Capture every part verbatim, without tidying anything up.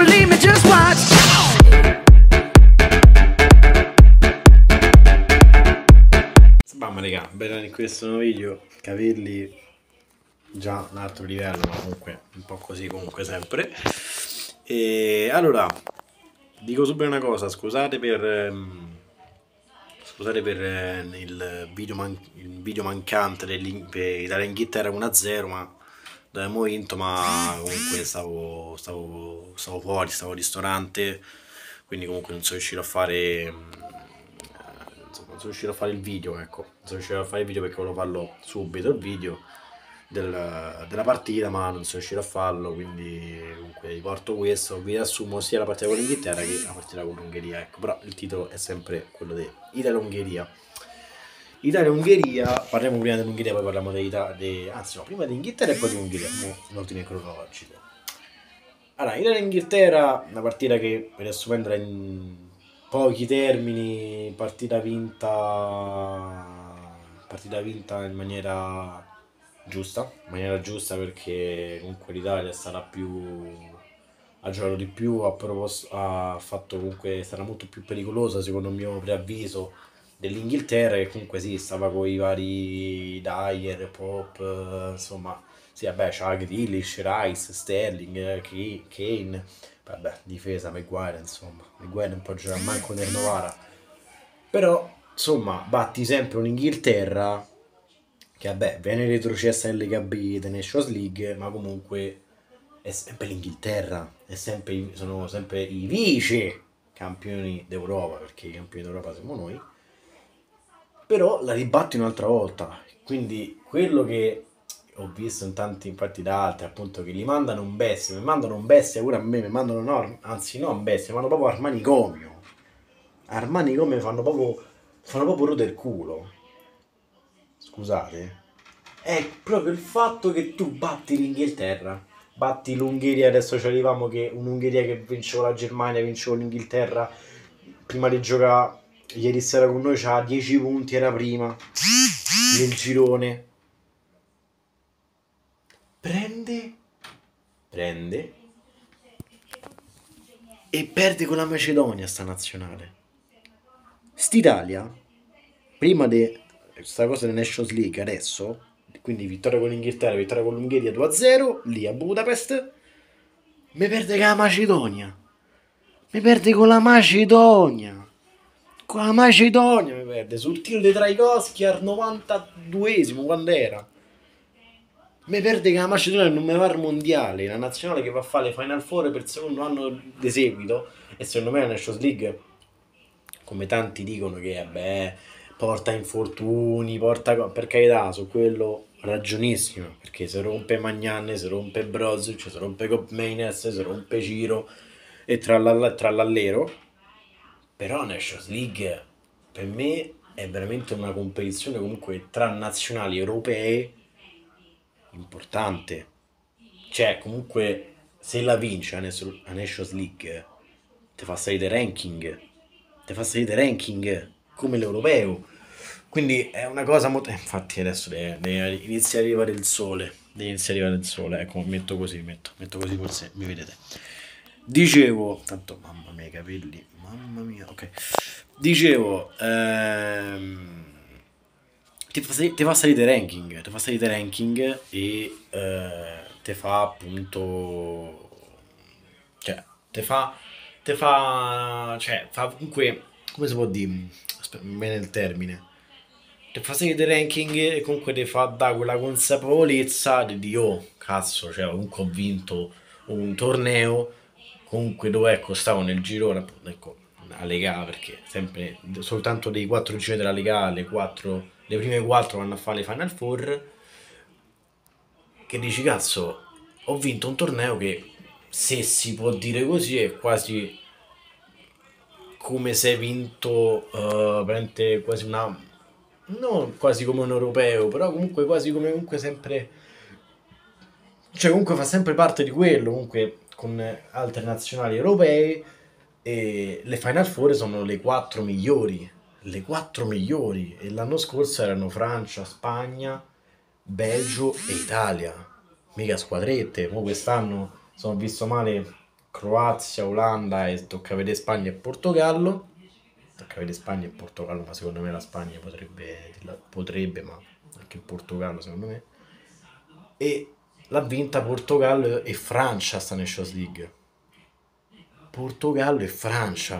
believe me, just watch. Mamma raga, bene in questo nuovo video, capelli già un altro livello, ma comunque un po' così comunque sempre. E allora, dico subito una cosa, scusate per ehm, scusate per eh, il, video man il video mancante dell'Inghilterra uno a zero, ma abbiamo vinto, ma comunque stavo, stavo, stavo fuori, stavo al ristorante, quindi comunque non sono riuscito a fare non sono riuscito a fare il video, ecco, non sono riuscito a fare il video perché volevo farlo subito il video del, della partita, ma non sono riuscito a farlo, quindi comunque vi porto questo, vi riassumo sia la partita con l'Inghilterra che la partita con l'Ungheria, ecco, però il titolo è sempre quello di Italia-Ungheria. Italia-Ungheria, parliamo prima dell'Ungheria, poi parliamo dell'Italia, anzi no, prima di Inghilterra e poi di Ungheria, in ordine cronologico. Allora, Italia-Inghilterra, una partita che riassumendola in pochi termini, partita vinta partita vinta in maniera giusta, in maniera giusta perché comunque l'Italia è stata più, ha giocato di più, ha, proposto, ha fatto comunque, è stata molto più pericolosa secondo il mio preavviso dell'Inghilterra, che comunque sì, stava con i vari Dyer, Pop, insomma, sì, vabbè, c'ha Grealish, Rice, Sterling, Kane, vabbè, difesa, Maguire, insomma, Maguire non può giocare manco nel Novara, però, insomma, batti sempre un'Inghilterra che, vabbè, viene retrocessa in Lega B, The Nations League, ma comunque è sempre l'Inghilterra, è sempre, sono sempre i vice campioni d'Europa, perché i campioni d'Europa siamo noi, però la ribatti un'altra volta, quindi quello che ho visto in tanti infatti da altri, appunto, che gli mandano un bestia, mi mandano un bestia pure a me, mi mandano no, anzi no un bestia, mi mandano proprio Armanicomio, Armanicomio fanno proprio, fanno proprio rotto il culo, scusate, è proprio il fatto che tu batti l'Inghilterra, batti l'Ungheria, adesso ci arriviamo che un'Ungheria che vinceva la Germania, vinceva l'Inghilterra, prima di giocare ieri sera con noi c'ha dieci punti, era prima nel girone, prende prende e perde con la Macedonia sta nazionale. St'Italia prima di questa cosa della Nations League adesso, quindi vittoria con l'Inghilterra, vittoria con l'Ungheria due a zero lì a Budapest, mi perde con la Macedonia, mi perde con la Macedonia con la Macedonia mi perde sul tiro di Trajkovskij al novantaduesimo, quando era, mi perde che la Macedonia non mi va al mondiale, la nazionale che va a fare le Final Four per il secondo anno di seguito, e secondo me la Nations League, come tanti dicono che vabbè, porta infortuni, porta, per carità, su quello ragionissimo, perché se rompe Magnan, se rompe Brozovic, se rompe Koopmeiners, se rompe Ciro e trallallero, però la Nations League per me è veramente una competizione comunque tra nazionali europee importante, cioè comunque se la vince la Nations League ti fa salire ranking, ti fa salire ranking come l'europeo, quindi è una cosa molto, infatti adesso deve, deve iniziare a arrivare il sole, deve iniziare a arrivare il sole, ecco, metto così, metto, metto così forse mi vedete. Dicevo, tanto mamma mia i capelli, mamma mia, ok, dicevo ehm, ti fa, ti fa salire ranking, ti fa salire ranking e eh, ti fa appunto, cioè ti fa, ti fa, cioè fa comunque, come si può dire, aspetta, mi viene il termine, ti fa salire ranking e comunque ti fa dare quella consapevolezza di dire oh cazzo, cioè comunque ho vinto un torneo, comunque dove ecco stavo nel girone, ecco, a Lega, perché sempre soltanto dei quattro gironi della Lega, le quattro, le prime quattro vanno a fare le Final Four, che dici cazzo, ho vinto un torneo che, se si può dire così, è quasi come se hai vinto uh, quasi una, non quasi come un europeo, però comunque quasi come comunque sempre, cioè comunque fa sempre parte di quello, comunque con altre nazionali europee, e le Final Four sono le quattro migliori, le quattro migliori, e l'anno scorso erano Francia, Spagna, Belgio e Italia, mica squadrette. Mo quest'anno sono visto male Croazia, Olanda e tocca vedere Spagna e Portogallo. Tocca vedere Spagna e Portogallo, ma secondo me la Spagna potrebbe, potrebbe, ma anche il Portogallo secondo me. E l'ha vinta Portogallo e Francia sta Nations League. Portogallo e Francia.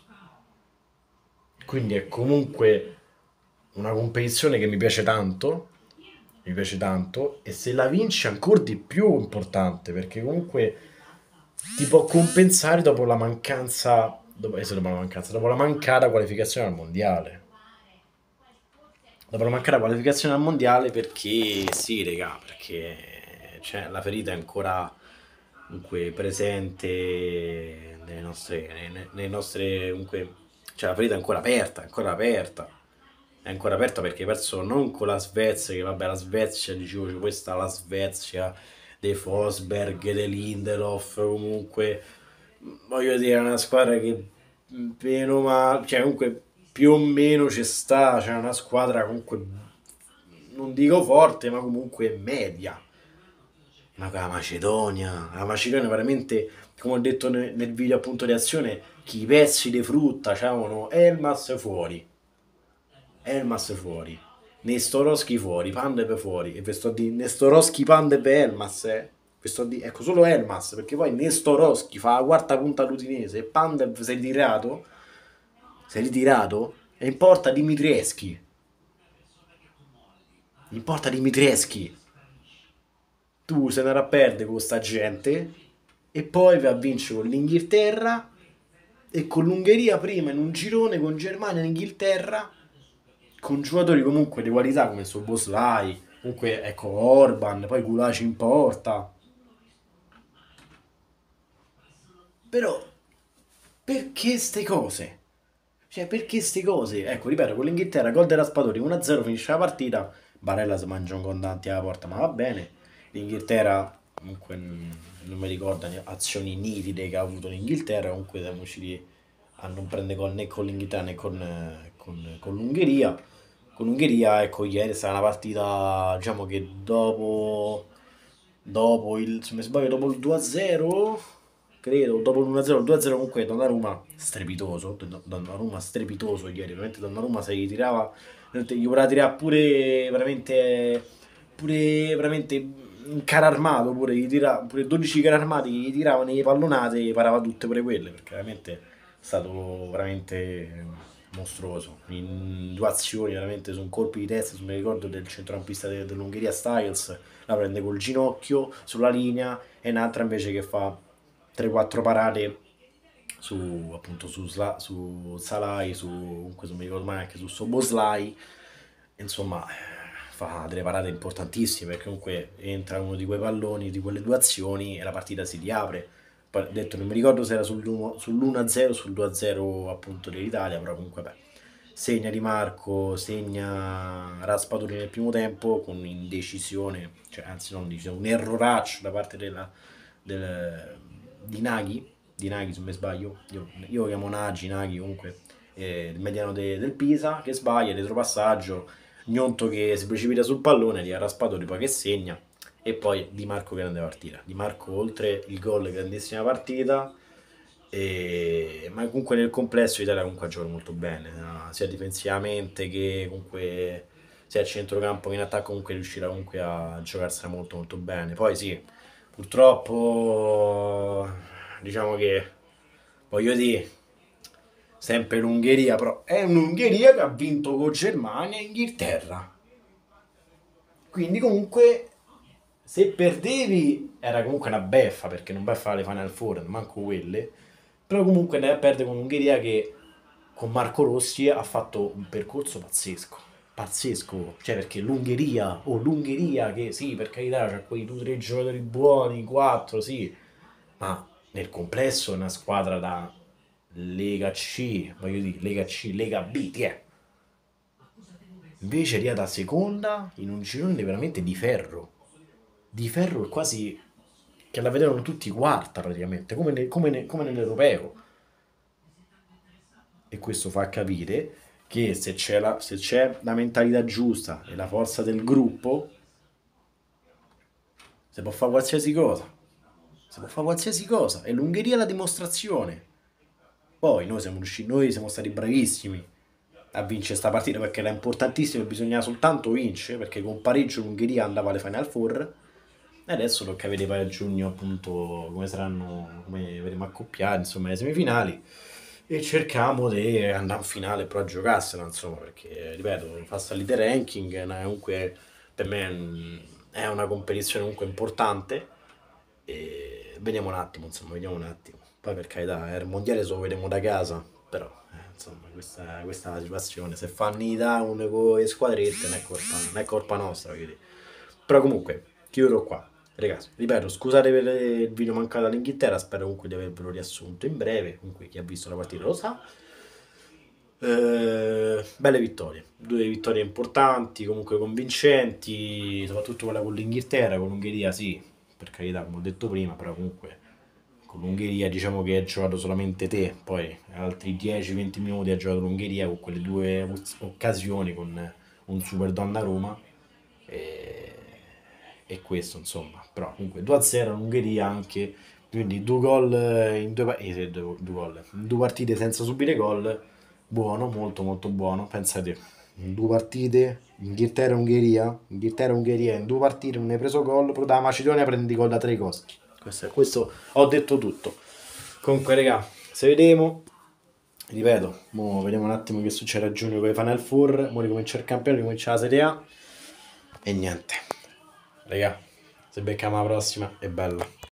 Quindi è comunque una competizione che mi piace tanto. Mi piace tanto. E se la vinci è ancora di più importante. Perché comunque ti può compensare dopo la mancanza. Dopo, eh, dopo la mancanza, dopo la mancata qualificazione al mondiale. Dopo la mancata qualificazione al mondiale perché sì, regà, perché cioè, la ferita è ancora comunque presente nelle nostre, nelle, nelle nostre comunque, cioè la ferita è ancora aperta, è ancora aperta. È ancora aperta perché hai perso non con la Svezia, che vabbè la Svezia, dicevo, c'è questa la Svezia dei Forsberg, dei Lindelof, comunque voglio dire, è una squadra che meno male, cioè comunque più o meno ci sta, c'è una squadra comunque non dico forte, ma comunque media. Ma con la Macedonia, la Macedonia veramente, come ho detto nel, nel video appunto di azione, che i pezzi di frutta c'avevano Elmas fuori, Elmas fuori, Nestorowski fuori, Pandev fuori, e vi sto di Nestorowski, Pandev e Elmas, eh. Vi sto di, ecco solo Elmas, perché poi Nestorowski fa la quarta punta all'Udinese e Pandev si è ritirato, si è ritirato e in porta Dimitrieschi, in porta Dimitrieschi. Tu se ne andare a perdere con sta gente e poi vai a vincere con l'Inghilterra e con l'Ungheria prima in un girone con Germania e Inghilterra con giocatori comunque di qualità come Soboslai, comunque ecco Orban, poi Gulaci in porta. Però perché ste cose? Cioè perché ste cose? Ecco, ripeto, con l'Inghilterra gol della Raspadori uno a zero finisce la partita, Barella si mangia un contanti alla porta, ma va bene. L'Inghilterra comunque mm, non mi ricordo ne- azioni nitide che ha avuto l'Inghilterra, comunque siamo riusciti a non prendere gol né con l'Inghilterra né con, eh, con- con l'Ungheria. Con l'Ungheria, ecco, ieri è stata una partita, diciamo che dopo, dopo il, se mi sbaglio, dopo il due a zero, credo, dopo l'uno a zero, il due a zero comunque Donnarumma strepitoso, Don- Donnarumma strepitoso ieri, veramente Donnarumma se gli tirava, veramente gli voleva tirare pure, veramente, pure, veramente in cara armato, pure, gli tira, pure dodici carri armati, gli tiravano le pallonate e parava tutte pure quelle, perché veramente è stato veramente mostruoso in due azioni veramente su un colpo di testa, se mi ricordo del centrocampista de- dell'Ungheria Styles la prende col ginocchio sulla linea e un'altra invece che fa tre quattro parate su appunto su, Sla- su Salai, su comunque non mi ricordo mai anche su Soboslai, insomma fa delle parate importantissime perché comunque entra uno di quei palloni di quelle due azioni e la partita si riapre. Poi ho detto non mi ricordo se era sull'uno a zero o sul due a zero appunto dell'Italia, però comunque beh, segna Di Marco, segna Raspadori nel primo tempo con un'indecisione, cioè anzi non indecisione, un erroraccio da parte della, del, di Naghi, di Naghi se non mi sbaglio, io, io lo chiamo Nagi, Naghi comunque, eh, il mediano de- del Pisa che sbaglia, retropassaggio, Gnonto che si precipita sul pallone, di Raspadori poi che segna e poi Di Marco grande partita. Di Marco oltre il gol grandissima partita e- ma comunque nel complesso l'Italia comunque ha giocato molto bene, no? Sia difensivamente che comunque sia a centrocampo che in attacco comunque riuscirà comunque a giocarsela molto molto bene. Poi sì, purtroppo diciamo che voglio dire sempre l'Ungheria, però è un'Ungheria che ha vinto con Germania e Inghilterra. Quindi comunque se perdevi era comunque una beffa perché non beffa le Final Four, manco quelle. Però comunque andai a perdere con l'Ungheria che con Marco Rossi ha fatto un percorso pazzesco. Pazzesco, cioè perché l'Ungheria, o oh, l'Ungheria che sì, per carità, c'ha quei due o tre giocatori buoni, quattro, sì, ma nel complesso è una squadra da Lega C, voglio dire, Lega C, Lega B, ti è. Invece è arrivata seconda in un girone veramente di ferro. Di ferro quasi che la vedevano tutti quarta praticamente, come, ne- come ne- come nell'europeo. E questo fa capire che se c'è, la, se c'è la mentalità giusta e la forza del gruppo, si può fare qualsiasi cosa. si può fare qualsiasi cosa, e l'Ungheria è la dimostrazione. Poi noi siamo riusciti, noi siamo stati bravissimi a vincere questa partita perché era importantissimo e bisognava soltanto vincere, perché con pareggio l'Ungheria andava alle Final Four. E adesso tocca vedere poi a giugno appunto come saranno, come vedremo accoppiati, insomma, le semifinali. E cerchiamo di andare in finale però a giocarsela, insomma, perché, ripeto, fa salire il ranking, è una- comunque per me è un- è una competizione comunque importante. E vediamo un attimo, insomma, vediamo un attimo. Poi per carità, eh, il mondiale se lo vediamo da casa, però, eh, insomma, questa, questa è la situazione. Se fanno i down con le squadrette non è colpa, non è colpa nostra, quindi. Però comunque, chiudo qua. Ragazzi, ripeto, scusate per il video mancato all'Inghilterra, spero comunque di avervelo riassunto in breve, comunque chi ha visto la partita lo sa. Eh, belle vittorie, due vittorie importanti, comunque convincenti, soprattutto quella con l'Inghilterra, con l'Ungheria sì, per carità, come ho detto prima, però comunque con l'Ungheria diciamo che hai giocato solamente te, poi altri dieci venti minuti ha giocato l'Ungheria con quelle due occasioni con un super Donnarumma e, e questo insomma, però comunque due a zero l'Ungheria anche, quindi due gol in due, pa- eh, due, due gol, in due partite senza subire gol, buono, molto molto buono, pensate, in due partite, Inghilterra-Ungheria, Inghilterra-Ungheria in due partite non hai preso gol, però da Macedonia prendi gol da tre coschi. Questo, questo ho detto tutto. Comunque, raga, se vediamo, ripeto, mo vediamo un attimo che succede a giugno con i Final Four, mo ricomincia il campionato, ricomincia la Serie A e niente. Raga, se becchiamo la prossima è bella.